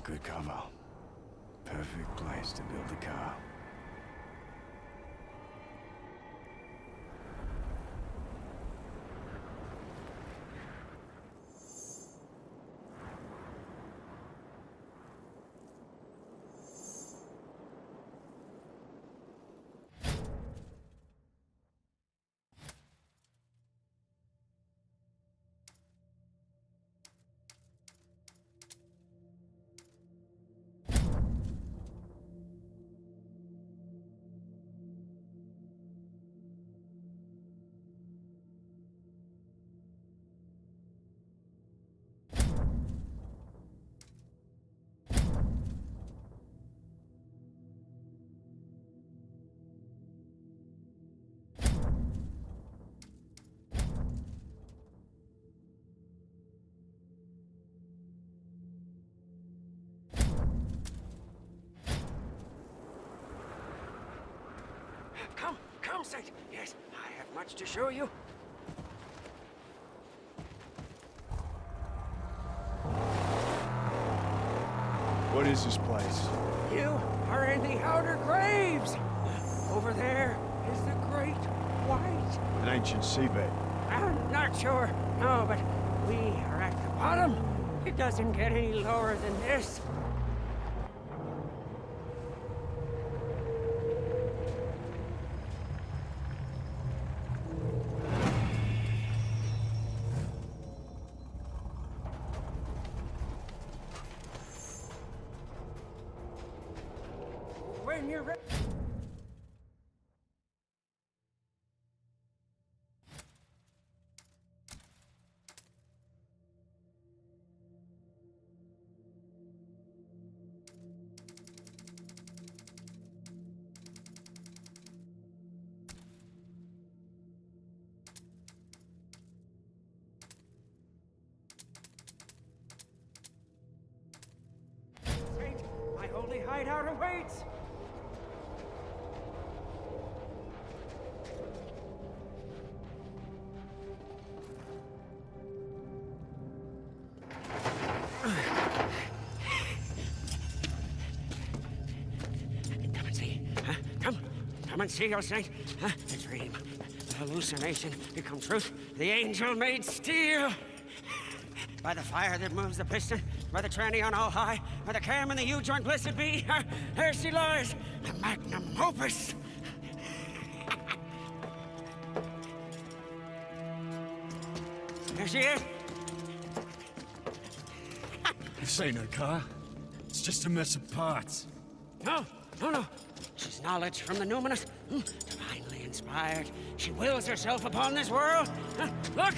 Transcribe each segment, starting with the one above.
Good cover. Perfect place to build a car. Come, Saint. Yes, I have much to show you. What is this place? You are in the outer graves. Over there is the Great White. An ancient seabed. I'm not sure, no, but we are at the bottom. It doesn't get any lower than this. When you're ready. Saint, my holy hideout awaits. Come and see. Huh? Come and see, O Saint. Huh? The dream, the hallucination become truth. The angel made steel. By the fire that moves the piston, by the tranny on all high, by the cam and the U-joint, blessed be. There she lies, the Magnum Opus. There she is. This ain't her car. It's just a mess of parts. No. She's knowledge from the numinous, divinely inspired. She wills herself upon this world. Look!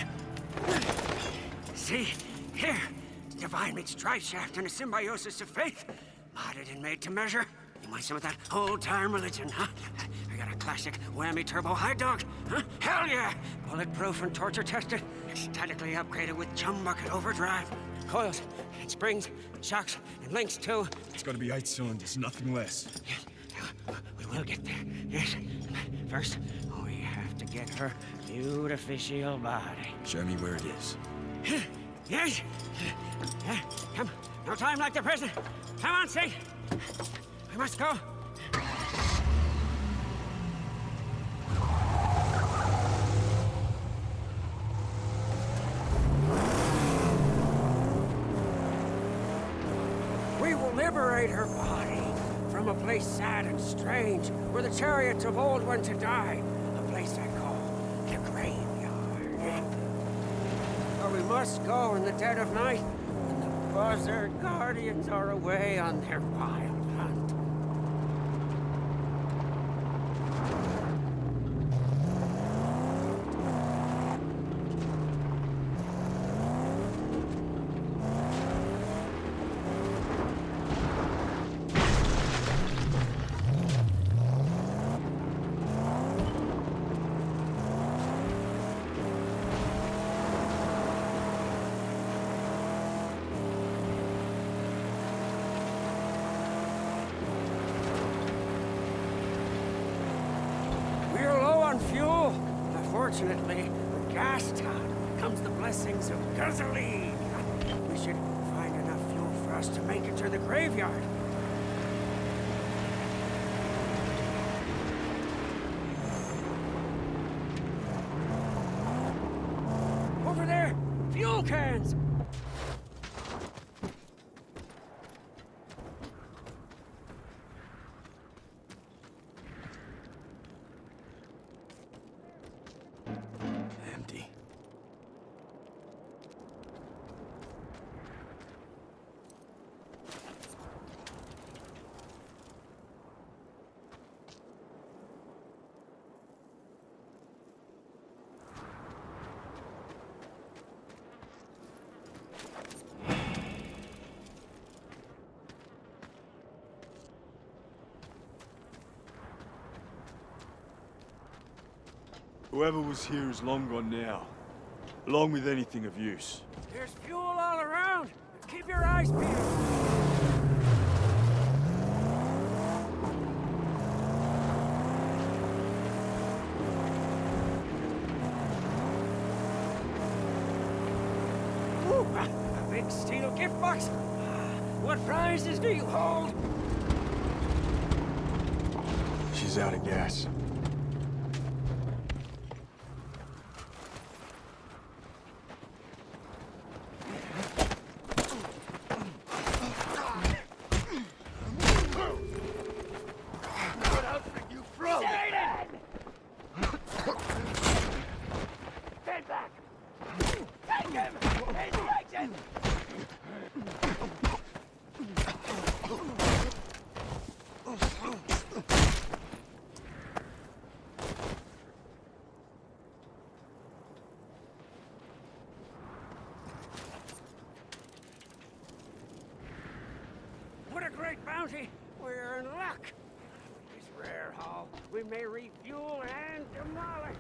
See? Here. Divine meets drive shaft and a symbiosis of faith. Modded and made to measure. You want some of that old-time religion, huh? I got a classic whammy turbo high dog, huh? Hell yeah! Bulletproof and torture tested. Ecstatically upgraded with chum bucket overdrive. Coils and springs, shocks and links too. It's gonna be 8 cylinders, nothing less. Yes, we will get there. Yes. First, we have to get her beautificial body. Show me where it is. Yes. Come. No time like the present. Come on, Saint. We must go. We will liberate her body from a place sad and strange, where the chariots of old went to die. A place I call the graveyard. Where we must go in the dead of night, when the buzzard guardians are away on their wild hunt. Fuel. Unfortunately, with gas time comes the blessings of gasoline. We should find enough fuel for just to make it to the graveyard. Over there! Fuel cans! Empty. Whoever was here is long gone now, along with anything of use. There's fuel all around. Keep your eyes peeled. Ooh, a big steel gift box. What prizes do you hold? She's out of gas. What a great bounty! We're in luck. This rare haul, we may refuel and demolish.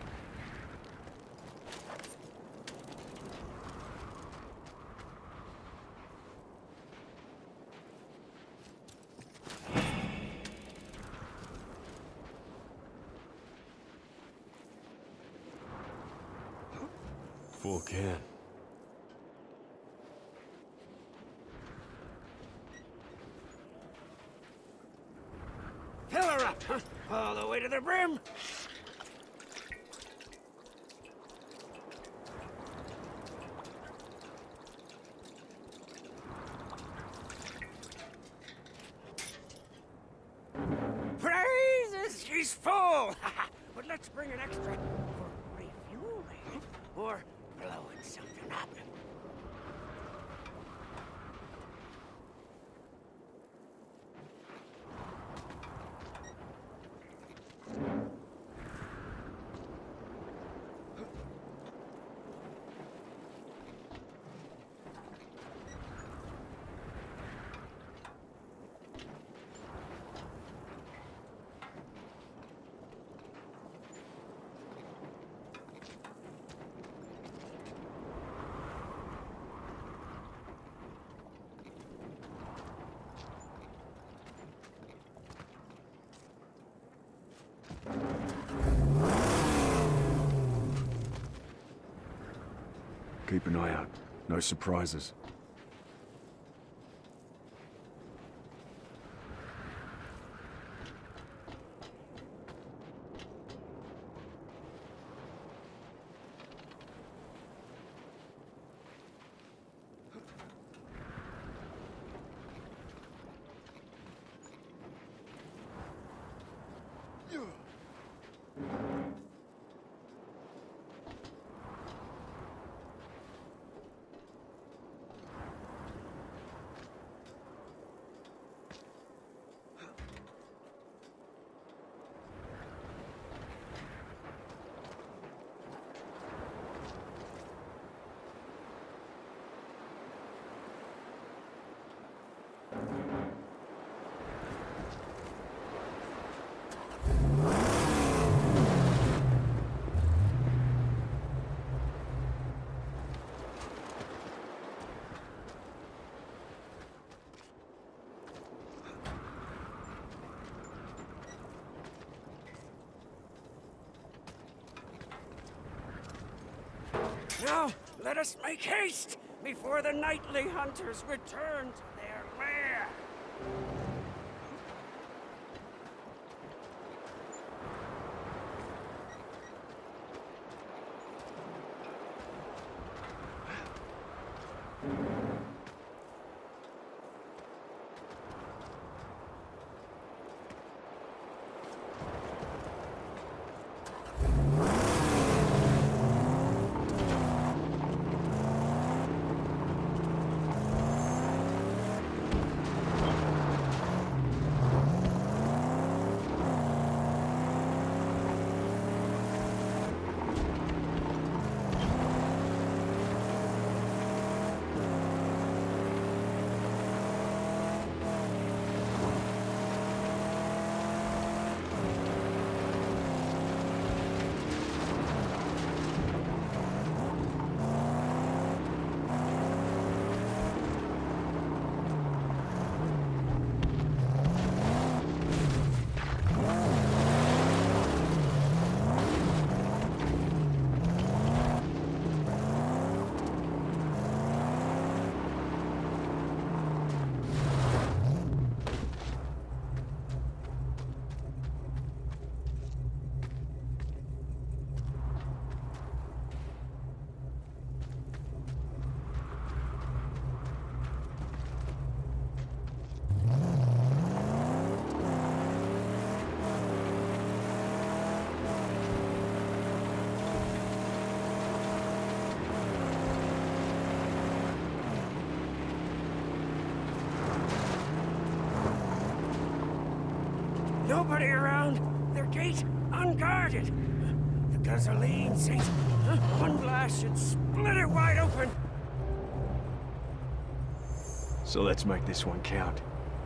Full can. Fill her up, huh? All the way to the brim. Praises, she's full. But let's bring an extra for refueling or blowing something up. Keep an eye out. No surprises. Now, let us make haste. before the nightly hunters return to their lair. Nobody around. Their gate unguarded. The gasoline sinks. One blast should split it wide open. So let's make this one count.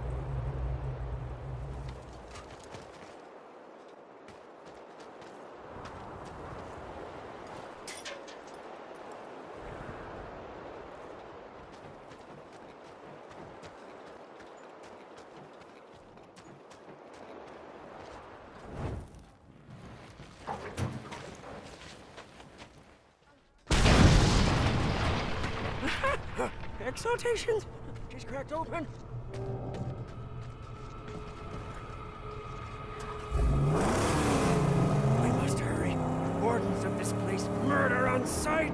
Exaltations! She's cracked open. We must hurry. Wardens of this place murder on sight.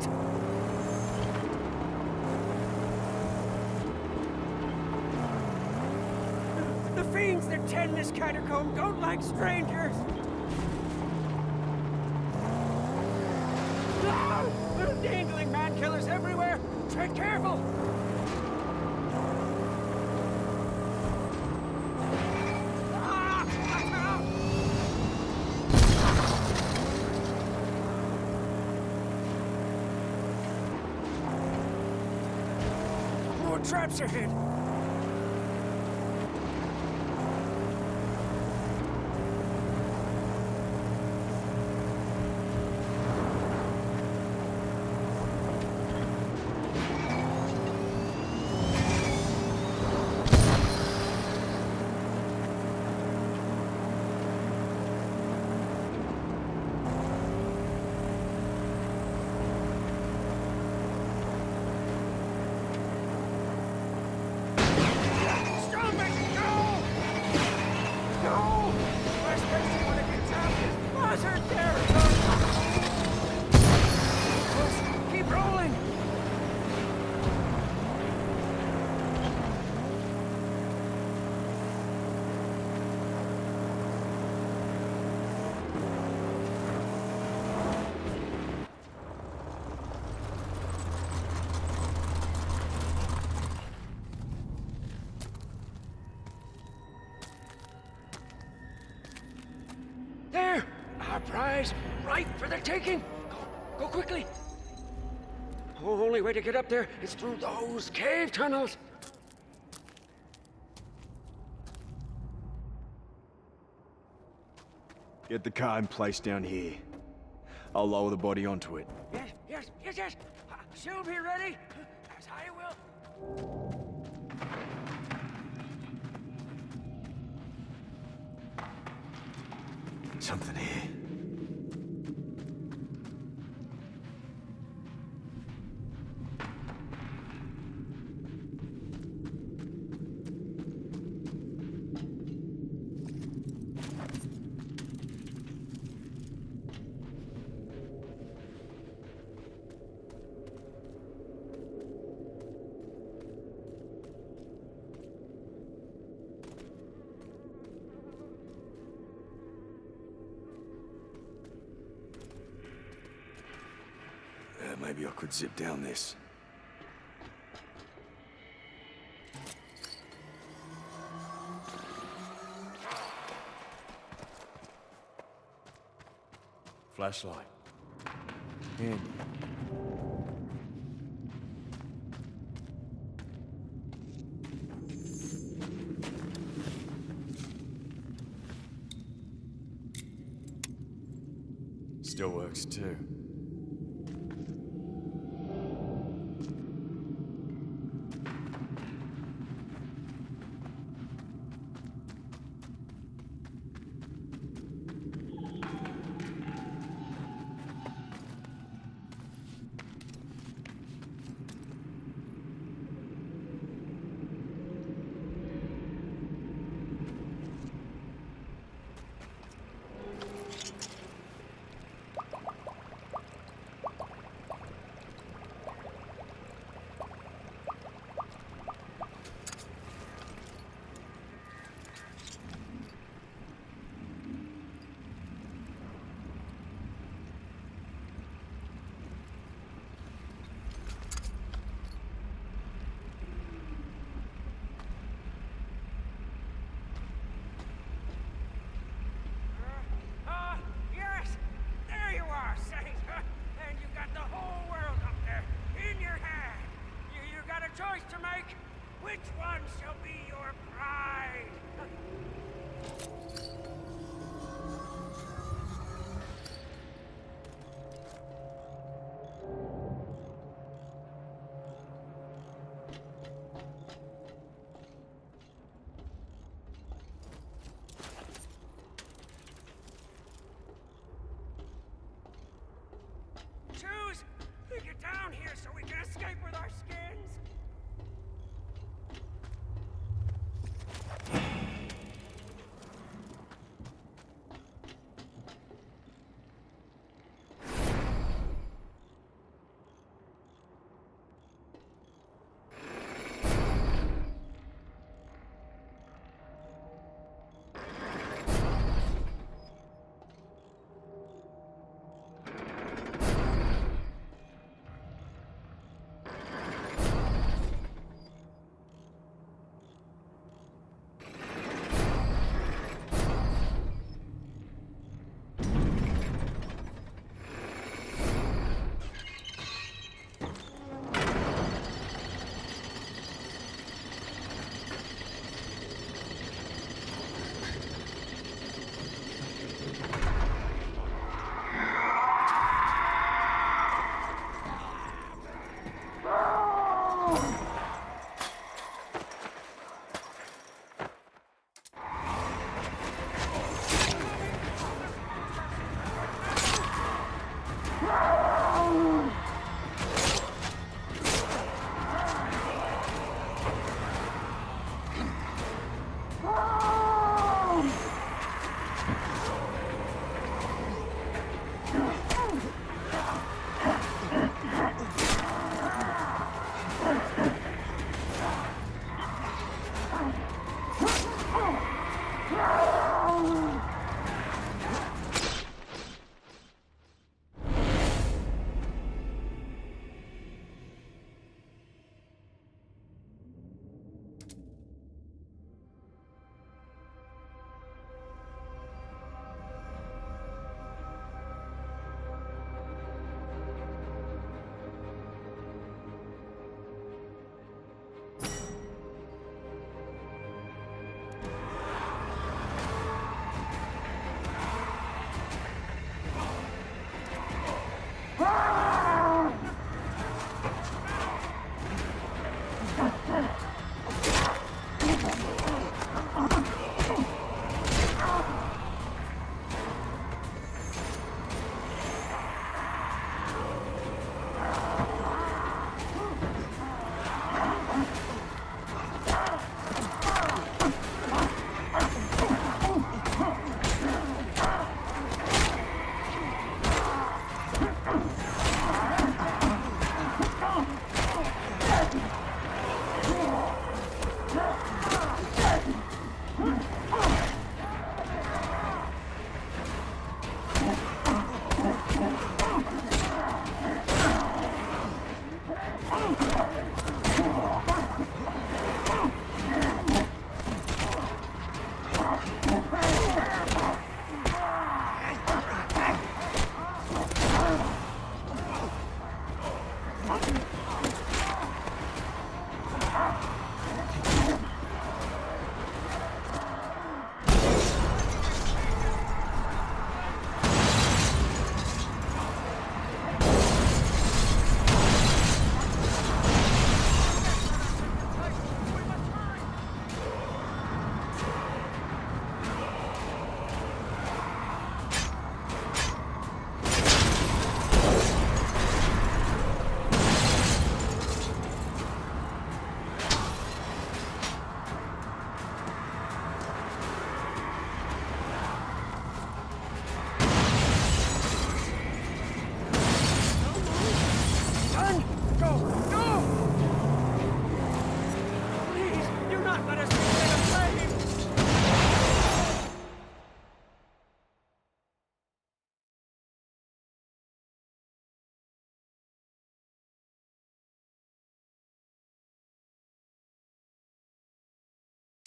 The fiends that tend this catacomb don't like strangers. Ah! Dangling man-killers everywhere. Tread careful. More traps ahead. Keep rolling! There! Our prize, ripe for the taking! Go quickly! The only way to get up there is through those cave tunnels! Get the car in place down here. I'll lower the body onto it. Yes! She'll be ready, as I will. Something here. Maybe I could zip down this. Flashlight. Handy. Still works too. Choice to make. Which one shall be your pride? Choose. Get down here so we can escape with our skins.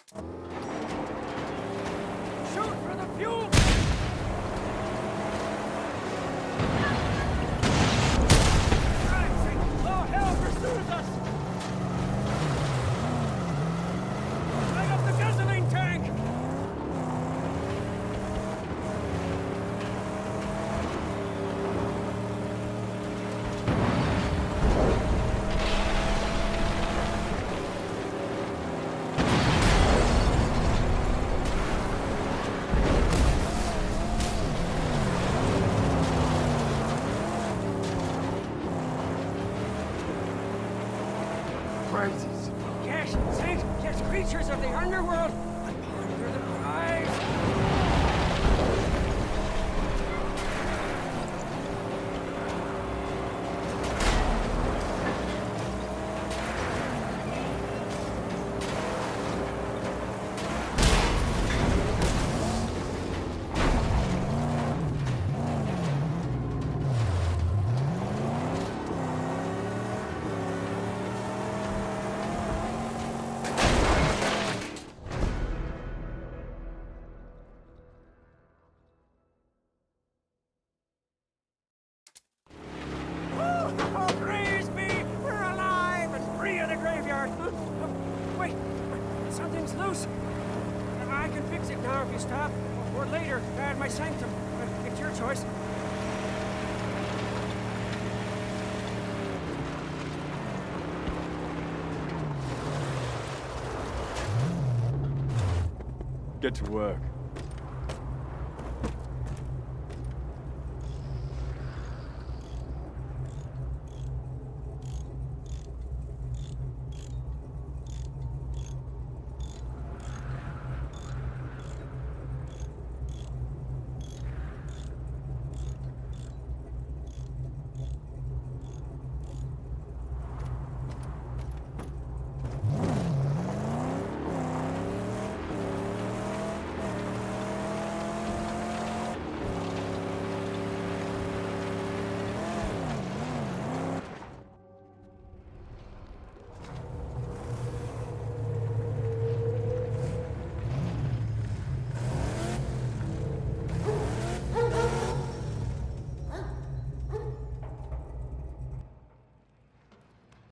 Shoot for the fuel! Oh, hell pursues us! Light up the gasoline tank! Crazies. Yes, Saint, yes, creatures of the underworld! But ponder the prize! Oh, praise be! We're alive and free of the graveyard! Wait, something's loose. I can fix it now if you stop, or later at my sanctum. It's your choice. Get to work.